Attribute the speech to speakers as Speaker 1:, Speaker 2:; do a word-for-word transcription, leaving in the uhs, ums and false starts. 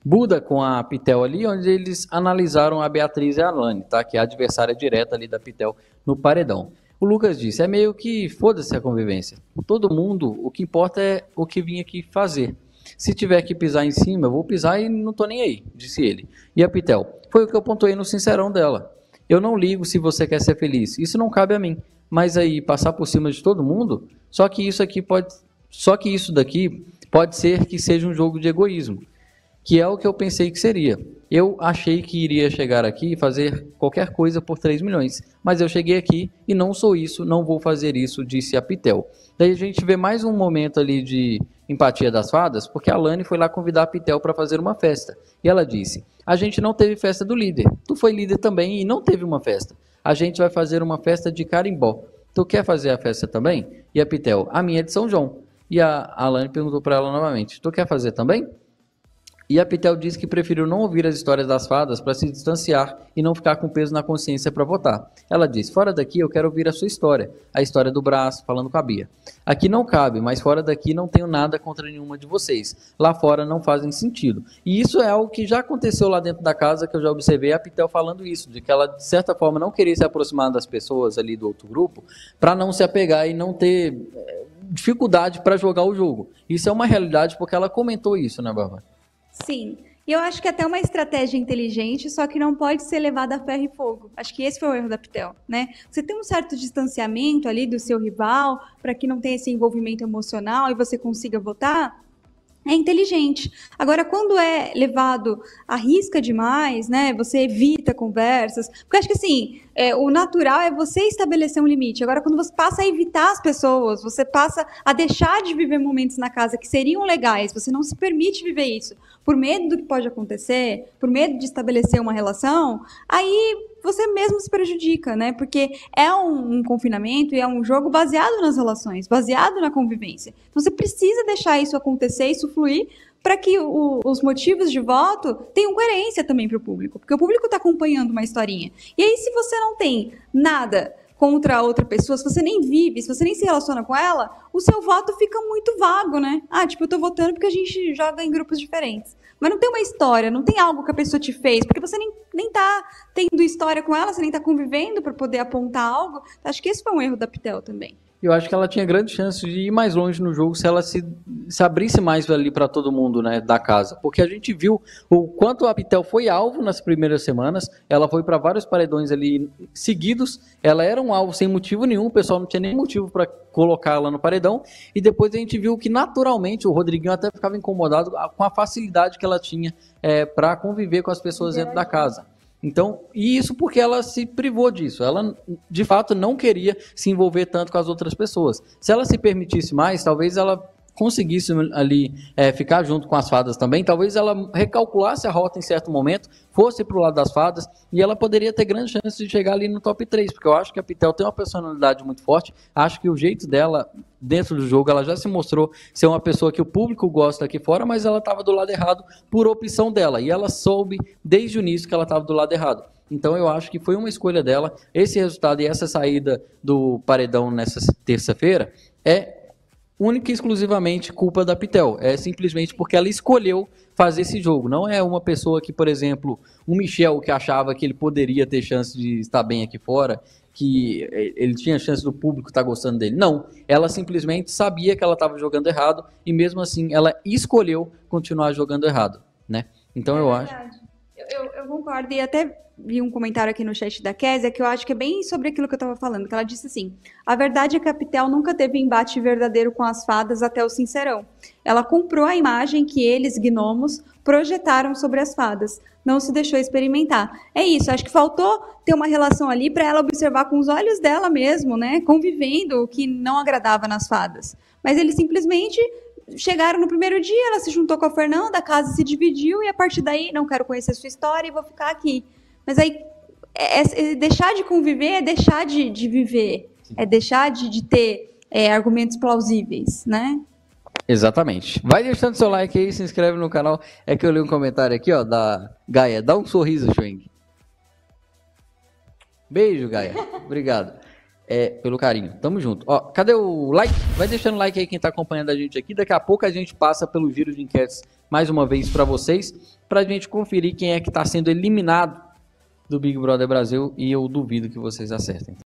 Speaker 1: Buda com a Pitel ali, onde eles analisaram a Beatriz e a Alane, tá? Que é a adversária direta ali da Pitel no paredão. O Lucas disse, é meio que foda-se a convivência. Todo mundo, o que importa é o que vim aqui fazer. Se tiver que pisar em cima, eu vou pisar e não tô nem aí, disse ele. E a Pitel, foi o que eu pontuei no sincerão dela. Eu não ligo se você quer ser feliz, isso não cabe a mim. Mas aí, passar por cima de todo mundo, só que isso aqui pode, só que isso daqui pode ser que seja um jogo de egoísmo, que é o que eu pensei que seria. Eu achei que iria chegar aqui e fazer qualquer coisa por três milhões, mas eu cheguei aqui e não sou isso, não vou fazer isso, disse a Pitel. Daí a gente vê mais um momento ali de empatia das fadas, porque a Alane foi lá convidar a Pitel para fazer uma festa. E ela disse, a gente não teve festa do líder, tu foi líder também e não teve uma festa. A gente vai fazer uma festa de carimbó. Tu quer fazer a festa também? E a Pitel, a minha é de São João. E a Alane perguntou para ela novamente, tu quer fazer também? E a Pitel disse que preferiu não ouvir as histórias das fadas para se distanciar e não ficar com peso na consciência para votar. Ela disse, fora daqui eu quero ouvir a sua história, a história do braço, falando com a Bia. Aqui não cabe, mas fora daqui não tenho nada contra nenhuma de vocês. Lá fora não fazem sentido. E isso é algo que já aconteceu lá dentro da casa, que eu já observei a Pitel falando isso, de que ela de certa forma não queria se aproximar das pessoas ali do outro grupo, para não se apegar e não ter é, dificuldade para jogar o jogo. Isso é uma realidade porque ela comentou isso, né, Bárbara?
Speaker 2: Sim, e eu acho que até uma estratégia inteligente, só que não pode ser levada a ferro e fogo. Acho que esse foi o erro da Pitel, né? Você tem um certo distanciamento ali do seu rival, para que não tenha esse envolvimento emocional e você consiga votar, é inteligente. Agora, quando é levado à risca demais, né, você evita conversas, porque acho que assim, é, o natural é você estabelecer um limite. Agora, quando você passa a evitar as pessoas, você passa a deixar de viver momentos na casa que seriam legais, você não se permite viver isso, por medo do que pode acontecer, por medo de estabelecer uma relação, aí você mesmo se prejudica, né? Porque é um, um confinamento e é um jogo baseado nas relações, baseado na convivência. Então, você precisa deixar isso acontecer, isso fluir, para que o, os motivos de voto tenham coerência também para o público, porque o público está acompanhando uma historinha. E aí, se você não tem nada contra a outra pessoa, se você nem vive, se você nem se relaciona com ela, o seu voto fica muito vago, né? Ah, tipo, eu tô votando porque a gente joga em grupos diferentes. Mas não tem uma história, não tem algo que a pessoa te fez, porque você nem, nem tá tendo história com ela, você nem tá convivendo para poder apontar algo. Acho que esse foi um erro da Pitel também.
Speaker 1: Eu acho que ela tinha grande chance de ir mais longe no jogo se ela se, se abrisse mais ali para todo mundo, né, da casa. Porque a gente viu o quanto a Pitel foi alvo nas primeiras semanas, ela foi para vários paredões ali seguidos, ela era um alvo sem motivo nenhum, o pessoal não tinha nem motivo para colocar ela no paredão, e depois a gente viu que naturalmente o Rodriguinho até ficava incomodado com a facilidade que ela tinha é, para conviver com as pessoas dentro da casa. Então, e isso porque ela se privou disso, ela de fato não queria se envolver tanto com as outras pessoas. Se ela se permitisse mais, talvez ela conseguisse ali é, ficar junto com as fadas também, talvez ela recalculasse a rota em certo momento, fosse para o lado das fadas, e ela poderia ter grande chance de chegar ali no top três, porque eu acho que a Pitel tem uma personalidade muito forte, acho que o jeito dela dentro do jogo, ela já se mostrou ser uma pessoa que o público gosta aqui fora, mas ela estava do lado errado por opção dela, e ela soube desde o início que ela estava do lado errado. Então eu acho que foi uma escolha dela, esse resultado e essa saída do paredão nessa terça-feira é única e exclusivamente culpa da Pitel, é simplesmente porque ela escolheu fazer esse jogo, não é uma pessoa que, por exemplo, o Michel que achava que ele poderia ter chance de estar bem aqui fora, que ele tinha chance do público estar gostando dele, não, ela simplesmente sabia que ela estava jogando errado e mesmo assim ela escolheu continuar jogando errado, né? Então
Speaker 2: é
Speaker 1: eu
Speaker 2: verdade.
Speaker 1: acho...
Speaker 2: Eu, eu concordo, e até vi um comentário aqui no chat da Kézia que eu acho que é bem sobre aquilo que eu estava falando, que ela disse assim, a verdade é que a Pitel nunca teve embate verdadeiro com as fadas até o Sincerão. Ela comprou a imagem que eles, gnomos, projetaram sobre as fadas, não se deixou experimentar. É isso, acho que faltou ter uma relação ali para ela observar com os olhos dela mesmo, né, convivendo o que não agradava nas fadas. Mas eles simplesmente... chegaram no primeiro dia, ela se juntou com a Fernanda, a casa se dividiu e a partir daí, não quero conhecer a sua história e vou ficar aqui. Mas aí, é, é deixar de conviver é deixar de, de viver, Sim. é deixar de, de ter é, argumentos plausíveis, né?
Speaker 1: Exatamente. Vai deixando seu like aí, se inscreve no canal. É que eu li um comentário aqui, ó, da Gaia. Dá um sorriso, Schwenk. Beijo, Gaia. Obrigado. É, pelo carinho. Tamo junto. Ó, cadê o like? Vai deixando o like aí quem tá acompanhando a gente aqui. Daqui a pouco a gente passa pelo giro de enquetes mais uma vez para vocês, para a gente conferir quem é que está sendo eliminado do Big Brother Brasil, e eu duvido que vocês acertem.